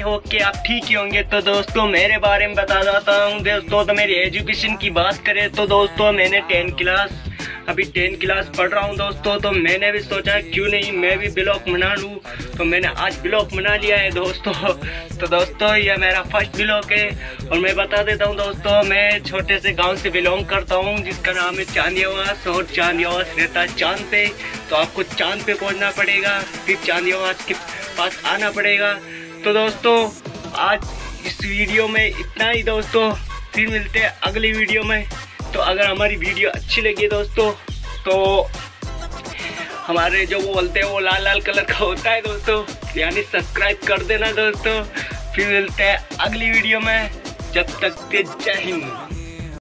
Hope कि आप ठीक ही होंगे। तो दोस्तों मेरे बारे में बता देता हूँ दोस्तों। तो मेरी एजुकेशन की बात करें तो दोस्तों मैंने 10 क्लास पढ़ रहा हूँ दोस्तों। तो मैंने भी सोचा क्यों नहीं मैं भी ब्लॉग बना लूँ, तो मैंने आज ब्लॉग बना लिया है दोस्तों। तो दोस्तों यह मेरा फर्स्ट ब्लॉग है और मैं बता देता हूँ दोस्तों, मैं छोटे से गांव से बिलोंग करता हूँ जिसका नाम है चांदियावास, और चांदियावास रहता है चांद पे। तो आपको चांद पे पहुँचना पड़ेगा, फिर चांदियावास के पास आना पड़ेगा। तो दोस्तों आज इस वीडियो में इतना ही दोस्तों, फिर मिलते हैं अगली वीडियो में। तो अगर हमारी वीडियो अच्छी लगी दोस्तों तो हमारे जो वो बोलते हैं वो लाल लाल कलर का होता है दोस्तों, यानी सब्सक्राइब कर देना दोस्तों। फिर मिलते हैं अगली वीडियो में, जब तक के जय हिंद।